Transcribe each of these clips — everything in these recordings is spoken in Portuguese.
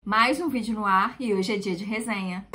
Mais um vídeo no ar e hoje é dia de resenha.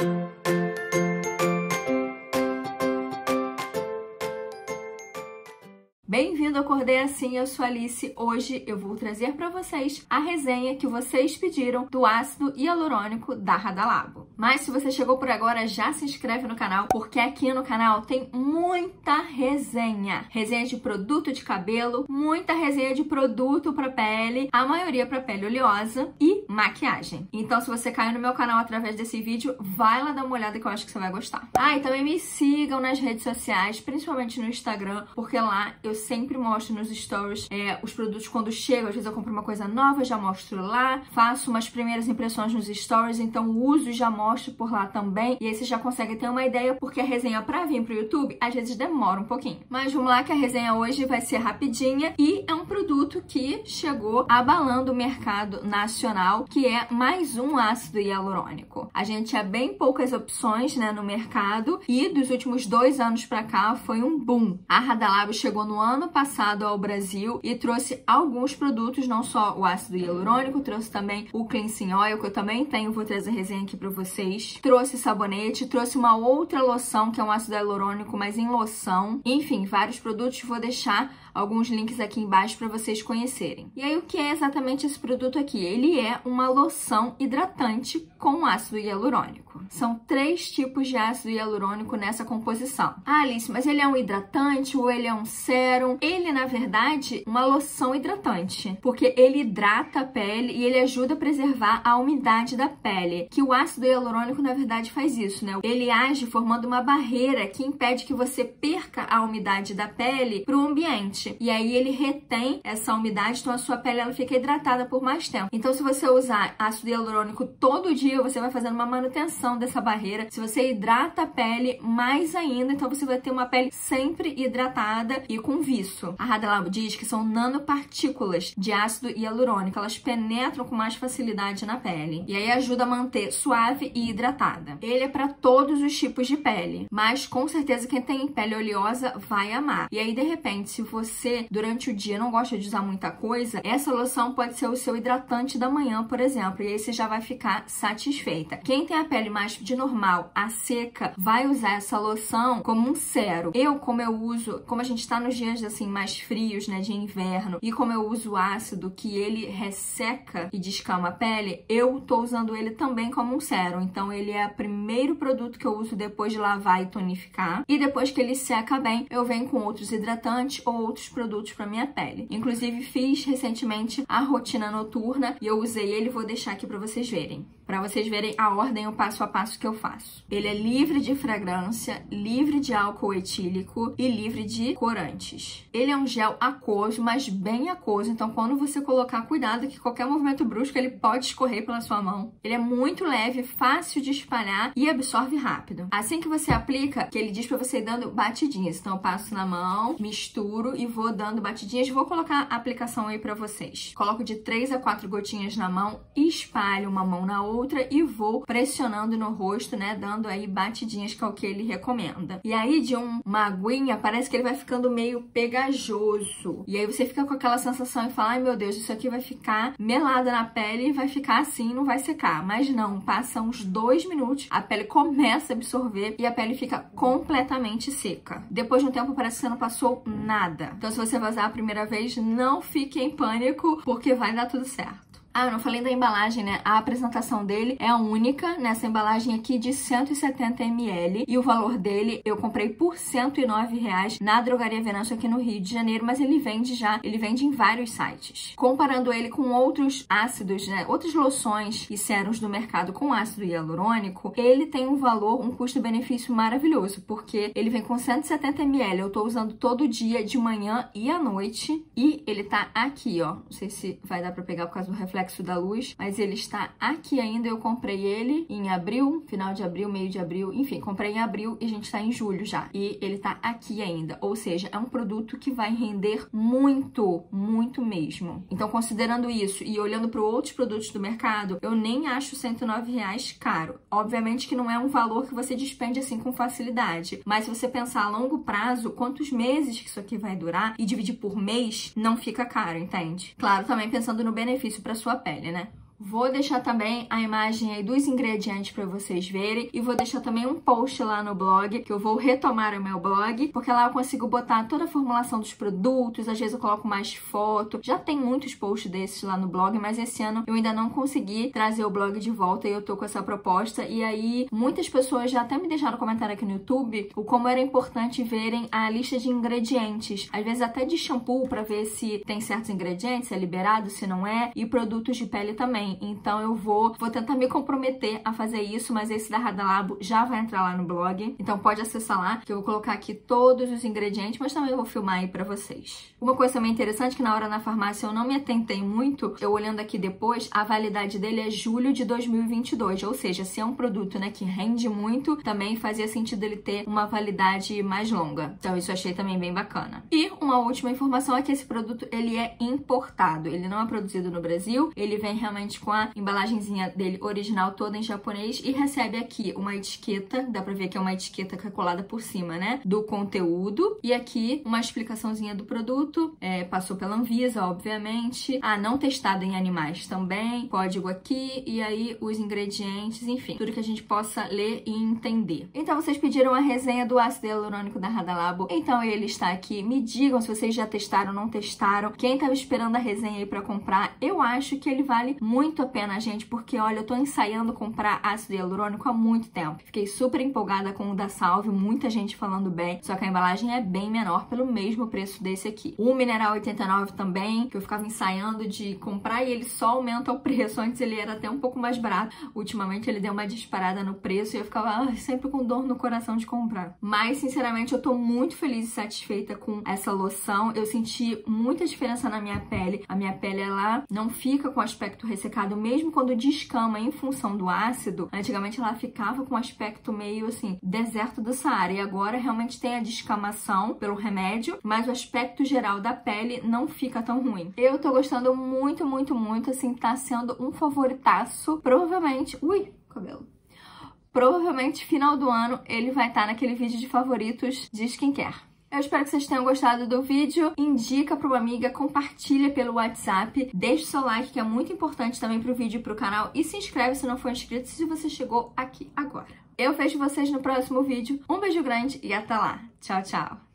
Bem-vindo ao Acordei Assim, eu sou a Alice. Hoje eu vou trazer para vocês a resenha que vocês pediram do ácido hialurônico da Radalabo. Mas se você chegou por agora, já se inscreve no canal, porque aqui no canal tem muita resenha. Resenha de produto de cabelo, muita resenha de produto para pele, a maioria para pele oleosa e maquiagem. Então se você caiu no meu canal através desse vídeo, vai lá dar uma olhada que eu acho que você vai gostar. E também me sigam nas redes sociais, principalmente no Instagram, porque lá eu sempre mostro nos stories os produtos quando chegam. Às vezes eu compro uma coisa nova, já mostro lá, faço umas primeiras impressões nos stories, então uso e já mostro por lá também, e aí você já consegue ter uma ideia, porque a resenha pra vir pro YouTube às vezes demora um pouquinho. Mas vamos lá que a resenha hoje vai ser rapidinha e é um produto que chegou abalando o mercado nacional, que é mais um ácido hialurônico. A gente tinha bem poucas opções, né, no mercado, e dos últimos 2 anos pra cá foi um boom. A Radalabo chegou no ano passado ao Brasil e trouxe alguns produtos, não só o ácido hialurônico, trouxe também o Cleansing Oil, que eu também tenho, vou trazer resenha aqui pra vocês. Trouxe sabonete, trouxe uma outra loção, que é um ácido hialurônico, mas em loção. Enfim, vários produtos, vou deixar alguns links aqui embaixo para vocês conhecerem. E aí, o que é exatamente esse produto aqui? Ele é uma loção hidratante com ácido hialurônico. São 3 tipos de ácido hialurônico nessa composição. Alice, mas ele é um hidratante ou ele é um sérum? Ele, na verdade, uma loção hidratante, porque ele hidrata a pele e ele ajuda a preservar a umidade da pele, que o ácido hialurônico, na verdade, faz isso, né? Ele age formando uma barreira que impede que você perca a umidade da pele para o ambiente. E aí ele retém essa umidade, então a sua pele ela fica hidratada por mais tempo. Então, se você usar ácido hialurônico todo dia, você vai fazendo uma manutenção dessa barreira. Se você hidrata a pele, mais ainda, então você vai ter uma pele sempre hidratada e com viço. A Radalabo diz que são nanopartículas de ácido hialurônico, elas penetram com mais facilidade na pele e aí ajuda a manter suave e hidratada. Ele é para todos os tipos de pele, mas com certeza quem tem pele oleosa vai amar. E aí, de repente, se você durante o dia não gosta de usar muita coisa, essa loção pode ser o seu hidratante da manhã, por exemplo, e aí você já vai ficar satisfeita. Quem tem a pele mais de normal a seca vai usar essa loção como um sérum. Como eu uso, como a gente tá nos dias assim mais frios, né, de inverno, e como eu uso ácido que ele resseca e descama a pele, eu tô usando ele também como um sérum. Então ele é o primeiro produto que eu uso depois de lavar e tonificar, e depois que ele seca bem, eu venho com outros hidratantes ou outros produtos para minha pele. Inclusive fiz recentemente a rotina noturna e eu usei ele, vou deixar aqui para vocês verem. Para vocês verem a ordem, o passo a passo que eu faço. Ele é livre de fragrância, livre de álcool etílico e livre de corantes. Ele é um gel aquoso, mas bem aquoso, então quando você colocar, cuidado que qualquer movimento brusco ele pode escorrer pela sua mão. Ele é muito leve, fácil de espalhar e absorve rápido. Assim que você aplica, que ele diz para você ir dando batidinhas. Então eu passo na mão, misturo e vou dando batidinhas. Vou colocar a aplicação aí para vocês. Coloco de 3 a 4 gotinhas na mão, espalho uma mão na outra e vou pressionando no rosto, né, dando aí batidinhas, que é o que ele recomenda. E aí de uma aguinha parece que ele vai ficando meio pegajoso. E aí você fica com aquela sensação e fala, ai meu Deus, isso aqui vai ficar melada na pele e vai ficar assim, não vai secar. Mas não, passa uns 2 minutos, a pele começa a absorver e a pele fica completamente seca. Depois de um tempo parece que você não passou nada. Então se você vai usar a primeira vez, não fique em pânico, porque vai dar tudo certo. Eu não falei da embalagem, né? A apresentação dele é única, nessa embalagem aqui de 170 ml. E o valor dele eu comprei por R$109 na Drogaria Venâncio aqui no Rio de Janeiro, mas ele vende em vários sites. Comparando ele com outros ácidos, né? Outras loções e sérums do mercado com ácido hialurônico, ele tem um valor, um custo-benefício maravilhoso, porque ele vem com 170 ml. Eu tô usando todo dia, de manhã e à noite. E ele tá aqui, ó. Não sei se vai dar pra pegar por causa do reflexo da luz, mas ele está aqui ainda. Eu comprei ele em abril, final de abril, meio de abril, enfim, comprei em abril e a gente tá em julho já. E ele tá aqui ainda, ou seja, é um produto que vai render muito, muito mesmo. Então, considerando isso e olhando para outros produtos do mercado, eu nem acho R$109 caro. Obviamente que não é um valor que você despende assim com facilidade, mas se você pensar a longo prazo, quantos meses que isso aqui vai durar e dividir por mês, não fica caro, entende? Claro, também pensando no benefício para sua pele, né? Vou deixar também a imagem aí dos ingredientes para vocês verem e vou deixar também um post lá no blog, que eu vou retomar o meu blog, porque lá eu consigo botar toda a formulação dos produtos, às vezes eu coloco mais foto. Já tem muitos posts desses lá no blog, mas esse ano eu ainda não consegui trazer o blog de volta e eu tô com essa proposta. E aí muitas pessoas já até me deixaram comentário aqui no YouTube o como era importante verem a lista de ingredientes, às vezes até de shampoo, para ver se tem certos ingredientes, se é liberado, se não é, e produtos de pele também. Então eu vou tentar me comprometer a fazer isso, mas esse da Radalabo já vai entrar lá no blog, então pode acessar lá, que eu vou colocar aqui todos os ingredientes, mas também eu vou filmar aí pra vocês. Uma coisa também interessante, que na hora na farmácia eu não me atentei muito, eu olhando aqui depois, a validade dele é julho de 2022, ou seja, se é um produto, né, que rende muito, também fazia sentido ele ter uma validade mais longa. Então isso eu achei também bem bacana. E uma última informação é que esse produto, ele é importado, ele não é produzido no Brasil, ele vem realmente com a embalagenzinha dele original toda em japonês e recebe aqui uma etiqueta, dá pra ver que é uma etiqueta que é colada por cima, né, do conteúdo, e aqui uma explicaçãozinha do produto, passou pela Anvisa, obviamente, não testado em animais também, código aqui, e aí os ingredientes, enfim, tudo que a gente possa ler e entender. Então vocês pediram a resenha do ácido hialurônico da Radalabo, então ele está aqui. Me digam se vocês já testaram ou não testaram, quem tava esperando a resenha aí pra comprar. Eu acho que ele vale muito a pena, gente, porque olha, eu tô ensaiando comprar ácido hialurônico há muito tempo. Fiquei super empolgada com o da Salve, muita gente falando bem, só que a embalagem é bem menor, pelo mesmo preço desse aqui. O Mineral 89 também, que eu ficava ensaiando de comprar e ele só aumenta o preço. Antes ele era até um pouco mais barato, ultimamente ele deu uma disparada no preço e eu ficava sempre com dor no coração de comprar. Mas, sinceramente, eu tô muito feliz e satisfeita com essa loção. Eu senti muita diferença na minha pele. A minha pele, ela não fica com aspecto ressecado, mesmo quando descama em função do ácido. Antigamente ela ficava com um aspecto meio assim, deserto do Saara, e agora realmente tem a descamação pelo remédio, mas o aspecto geral da pele não fica tão ruim. Eu tô gostando muito, muito, muito, assim, tá sendo um favoritaço. Provavelmente... Ui, cabelo. Provavelmente, final do ano, ele vai estar naquele vídeo de favoritos de skincare. Eu espero que vocês tenham gostado do vídeo. Indica para uma amiga, compartilha pelo WhatsApp, deixa o seu like, que é muito importante também pro vídeo e pro canal, e se inscreve se não for inscrito se você chegou aqui agora. Eu vejo vocês no próximo vídeo. Um beijo grande e até lá. Tchau, tchau!